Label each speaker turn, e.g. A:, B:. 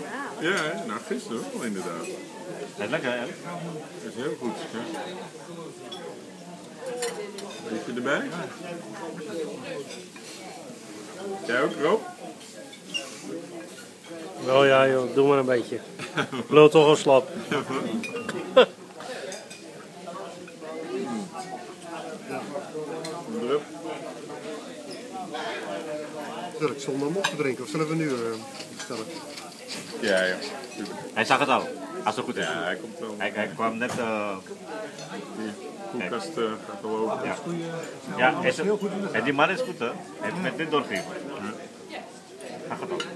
A: Ja, nou gisteren wel inderdaad.
B: Dat is lekker, hè?
A: Dat is heel goed. Ja. Beetje erbij? Jij ook, Rob?
C: Wel ja joh, doe maar een beetje. Ik loop toch al slap.
A: Drup.
D: Zal ik zonder hem op te drinken of zullen we nu bestellen?
A: Ja, ja.
B: Hij zag het al. Als het goed is.
A: Ja, hij komt wel.
B: Hij kwam net...
A: De koelkast gaat wel open.
B: Ja, ja en die man is goed, hè? Hij heeft met dit doorgegeven. Gaat het ook.